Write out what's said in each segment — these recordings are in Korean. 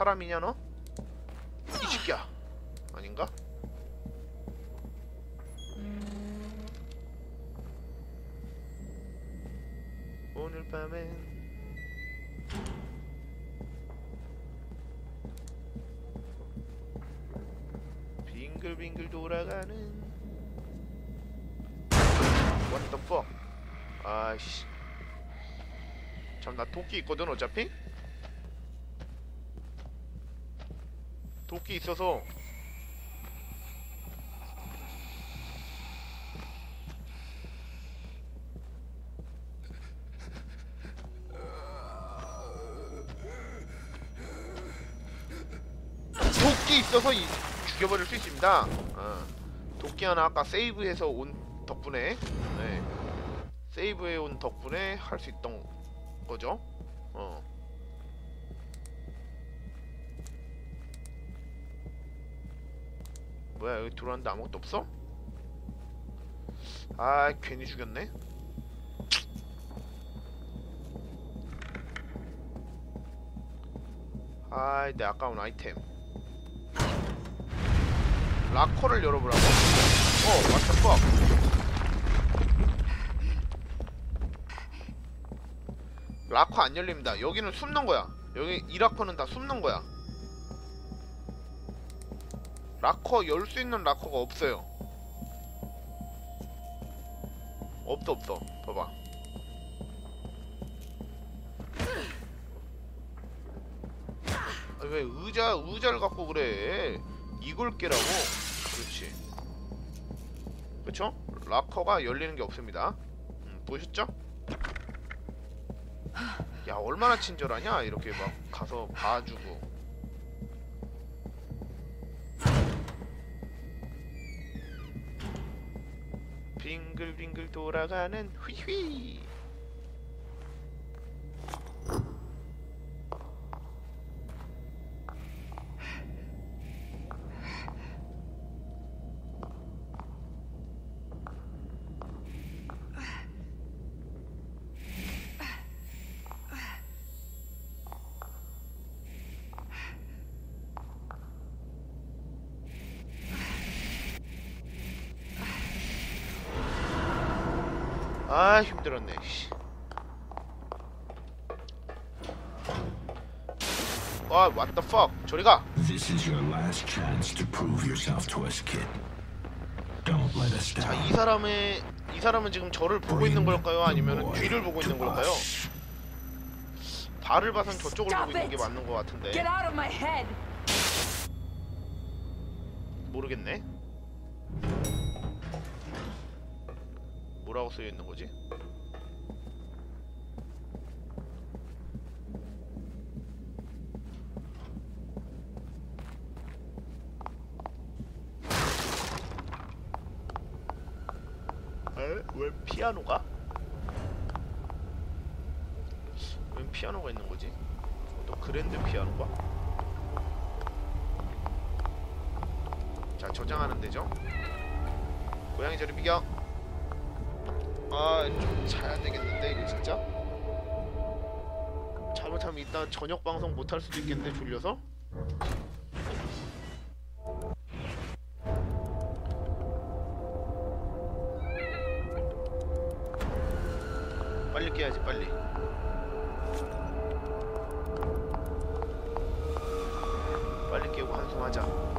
사람이냐 너? 이 새끼야. 아닌가? 오늘 밤엔 빙글빙글 돌아가는 What the fuck? 아이씨. 참, 나 도끼 있거든 어차피? 도끼 있어서 죽여버릴 수 있습니다. 도끼 하나 아까 세이브해서 온 덕분에, 네, 세이브해 온 덕분에 할 수 있던 거죠. 뭐야, 여기 들어왔는데 아무것도 없어? 아, 괜히 죽였네. 아이, 내 아까운 아이템. 락커를 열어보라고? what the fuck? 락커 안 열립니다. 여기는 숨는 거야. 여기 이 락커는 다 숨는 거야. 락커 열 수 있는 락커가 없어요. 없어. 봐봐. 왜 의자를 갖고 그래? 이걸 깨라고. 그렇지. 그쵸? 락커가 열리는 게 없습니다. 보셨죠? 야, 얼마나 친절하냐? 이렇게 막 가서 봐주고. 빙글빙글 돌아가는 휘휘. 아, 힘들었네. 아, what the fuck? 저리 가. This is your last chance to prove yourself to us, kid. Don't let us 자, down. 이 사람은 지금 저를 보고 있는 걸까요? 아니면 뒤를 보고 있는 걸까요? 발을 봐선 저쪽을 보고 있는 게 맞는 것 같은데. Get out of my head. 모르겠네. 뭐라고 쓰여 있는 거지? 왜 피아노가? 왜 피아노가 있는 거지? 또 그랜드 피아노가? 자, 저장하는 데죠. 고양이 저리 비겨. 아, 좀 자야 되겠는데 이거 진짜? 잘못하면 이따 저녁 방송 못 할 수도 있겠는데, 졸려서? 빨리 깨야지, 빨리. 빨리 깨고 한숨하자.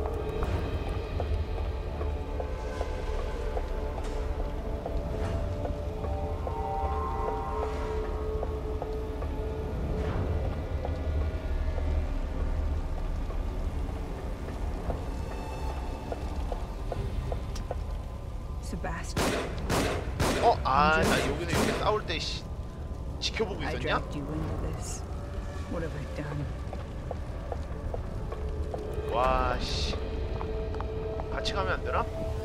Sebastian. 나 여기서 이렇게 싸울 때 지켜보고 I 있었냐? dragged you into this. What have I done? 와, 씨. 같이 가면 안 되나?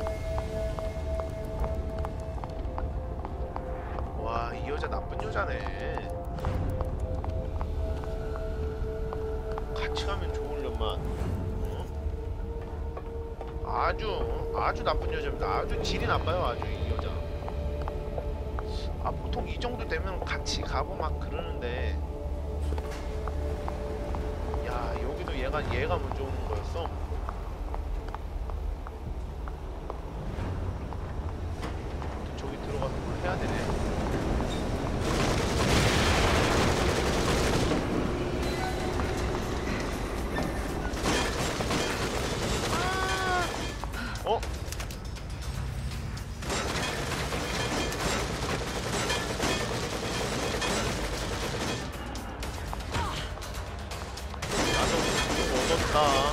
와, 이 여자 나쁜 여자네. 같이 가면 좋으려만. 아주 나쁜 여자입니다. 아주 질이 나빠요, 아주 이 여자. 아, 보통 이 정도 되면 같이 가고 막 그러는데, 야, 얘가 먼저 오는 거였어. 저기 들어가서 뭘 해야 되네. 어? 나도 좀 얻었다.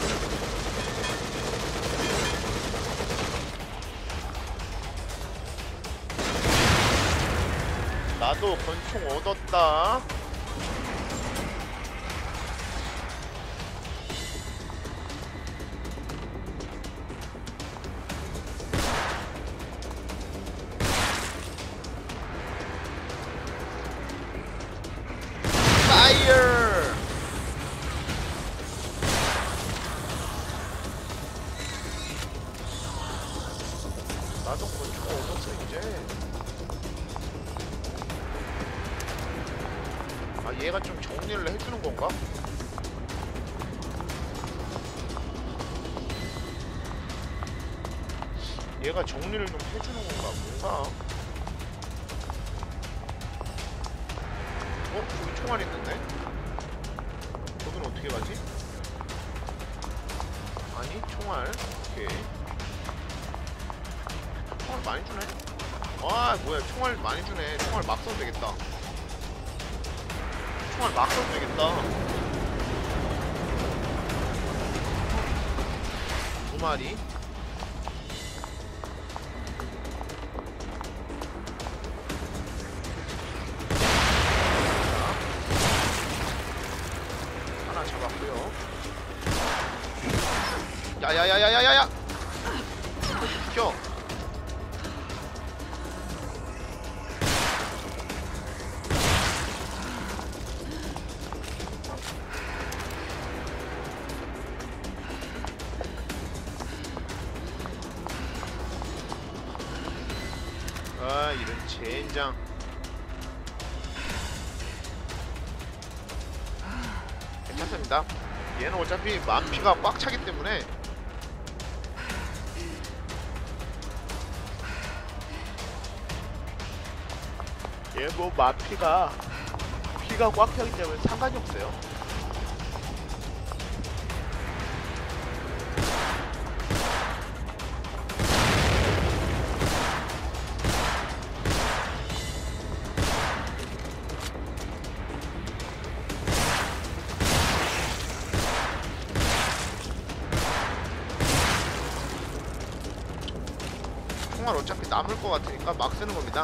나도 권총 얻었다. 파이어! 나도 권총 얻었어 이제. 아 얘가 좀 정리를 해주는 건가? 얘가 정리를 좀 해주는 건가? 뭔가? 어? 저기 총알 있는데? 저긴 어떻게 가지? 아니 총알 오케이. 총알 많이 주네? 아 뭐야 총알 많이 주네. 총알 막 써도 되겠다. 총알 막 써도 되겠다. 두 마리. 하나 잡았고요. 야야야야야야야! 비켜! 아 이런 젠장. 괜찮습니다. 얘는 어차피 만피가 꽉 차기 때문에 얘 뭐 만피가 피가 꽉 차기 때문에 상관이 없어요. 총알 어차피 남을 것 같으니까 막 쓰는 겁니다.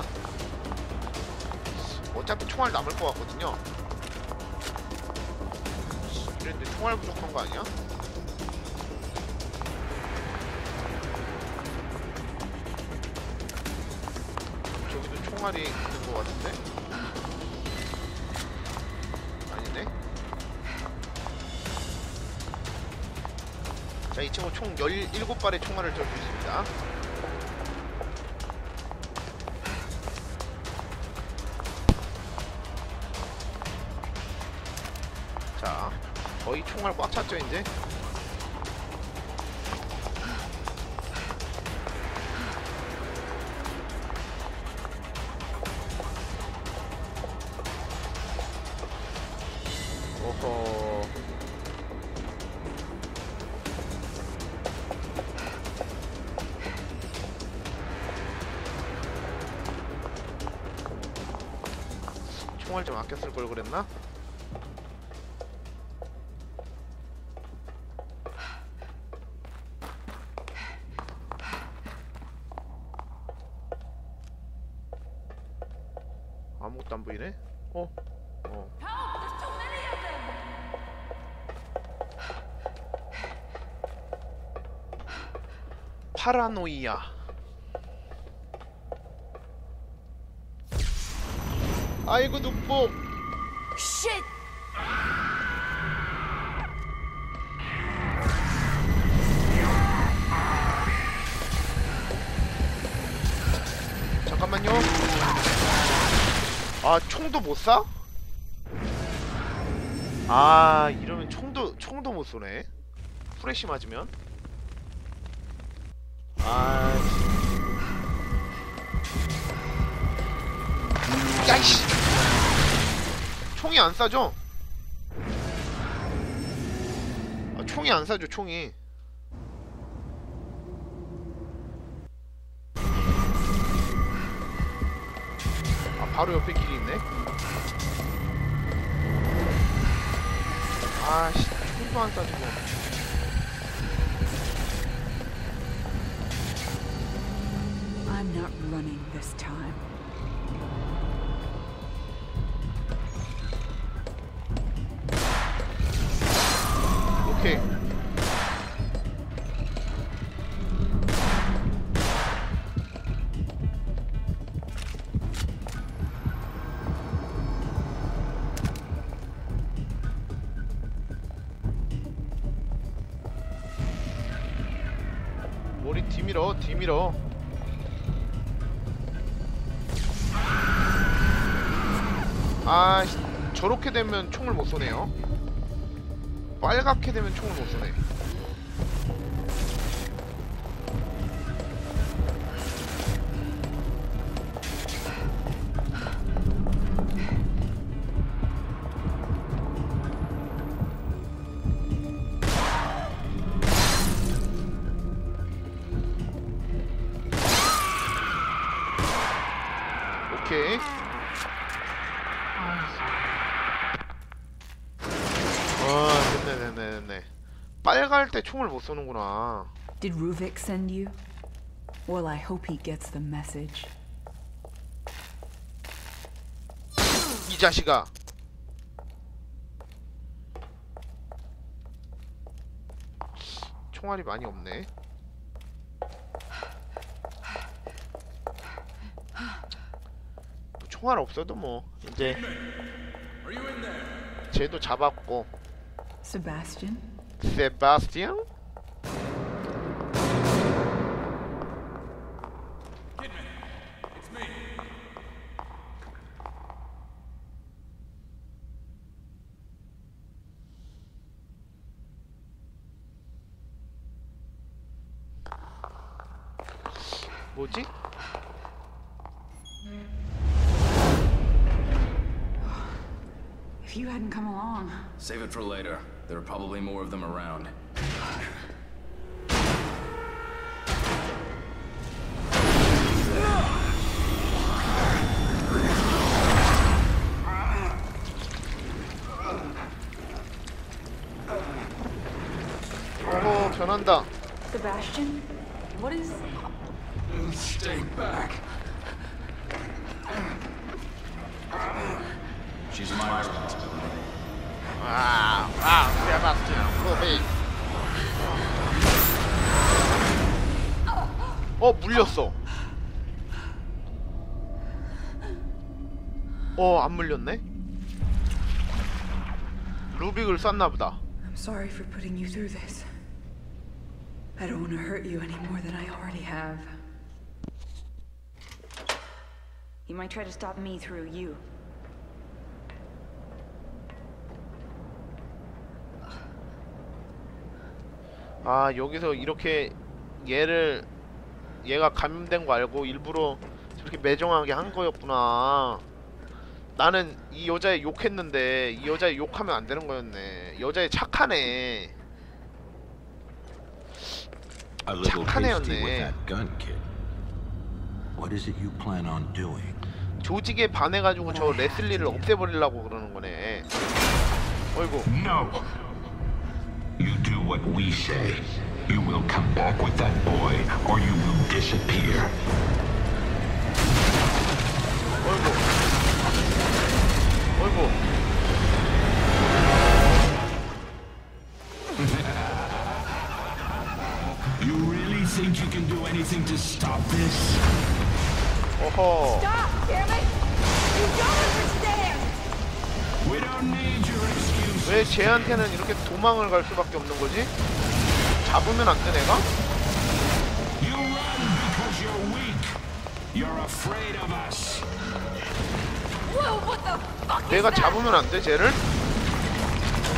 어차피 총알 남을 것 같거든요. 그런데 총알 부족한 거 아니야? 저기도 총알이 있는 것 같은데? 아니네? 자, 이 친구 총 17발의 총알을 줄 수 있습니다. 자, 거의 총알 꽉 찼죠 이제? 오호. 총알 좀 아껴 쓸 걸 그랬나? 아무것도 안 보이네? 파라노이아. 아이고 눈뽕. Shit! 잠깐만요. 아 총도 못 쏴? 아, 이러면 총도 못 쏘네. 프레시 맞으면. 아, 야이씨. 총이 안 쏴져. 아, 총이 안 쏴져, 총이. 아, 바로 옆에 길이 있네. 아씨, 총도 안 쏴주고. I'm not running this time. 오케이. 머리 뒤밀어, 뒤밀어. 아, 저렇게 되면 총을 못 쏘네요. 빨갛게 되면 총을 못 쏘네. 오케이. 됐네. 빨갈 때 총을 못 쏘는구나. Did Ruvik send you? Well, I hope he gets the message. 이 자식아. 총알이 많이 없네. 총알 없어도 뭐 이제 쟤도 잡았고. Sebastian? 세바스티안? 뭐지? If you hadn't come along. Save it for later. There are probably more of them around. 어허, 변한다. Sebastian? What is... Stay back. She's my responsibility. 세바스티안, 후비. 물렸어. 안 물렸네? 루빅을 쐈나보다. I'm sorry for putting you through this. I don't want to hurt you any more than I already have. He might try to stop me through you. 아, 여기서 이렇게 얘가 감염된 거 알고 일부러 저렇게 매정하게 한 거였구나. 나는 이 여자애 욕했는데 이 여자애 욕하면 안 되는 거였네. 여자애 착하네. A little 착한 hasty with 애였네. that gun, kid. What is it you plan on doing? 조직에 반해가지고 저 레슬리를 없애버리려고 그러는 거네. 어이구. No. You do what we say. You will come back with that boy, or you will disappear. 어이구. 어이구. You really think you can do anything to stop this? 어허. Stop! Damn it! You don't understand! We don't need your excuse. 왜 쟤한테는 이렇게 도망을 갈 수밖에 없는 거지? 잡으면 안 돼, 내가? You run because you're weak. You're afraid of us. Whoa, what the fuck 내가 is that? 잡으면 안 돼, 쟤를?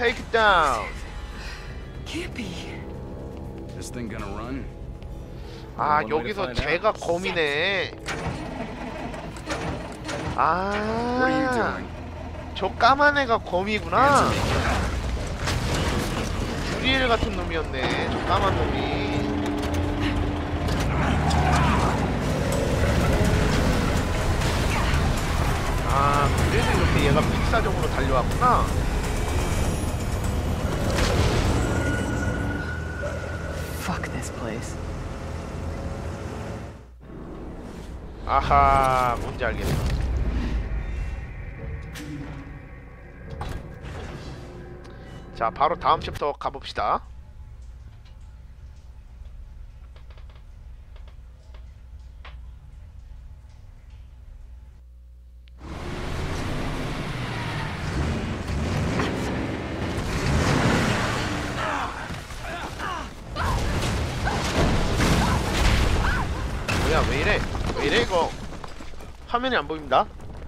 Take it down. Can't be. This thing gonna run? 아, One way to 여기서 find out. 제가 거미네. What are you 아, doing? 저 까만 애가 거미구나. 주리엘 같은 놈이었네. 저 까만 놈이. 아, 그래서 이렇게 얘가 필사적으로 달려왔구나. Fuck this place. 아하, 뭔지 알겠어. 자, 바로 다음 챕터 가봅시다. 뭐야, 왜 이래? 왜 이래 이거? 화면이 안 보입니다.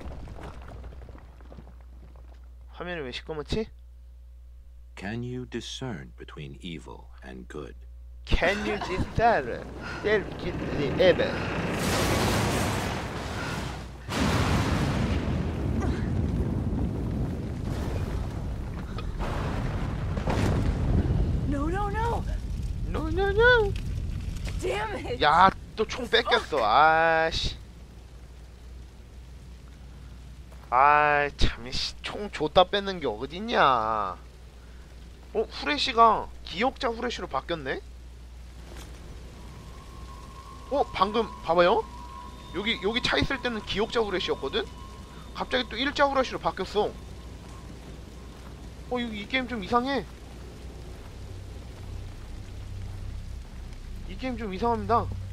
화면이 왜 시꺼멓지? Can you discern between evil and good? Can you discern between evil? No, no, no! No, no, no. Damn it! 야, 또 총 뺏겼어. 아씨. 아, 참, 총 줬다 뺏는 게 어딨냐. 후레쉬가 기억자 후레쉬로 바뀌었네? 방금 봐봐요. 여기 차 있을 때는 기억자 후레쉬였거든? 갑자기 또 일자 후레쉬로 바뀌었어. 이 게임 좀 이상해. 이 게임 좀 이상합니다.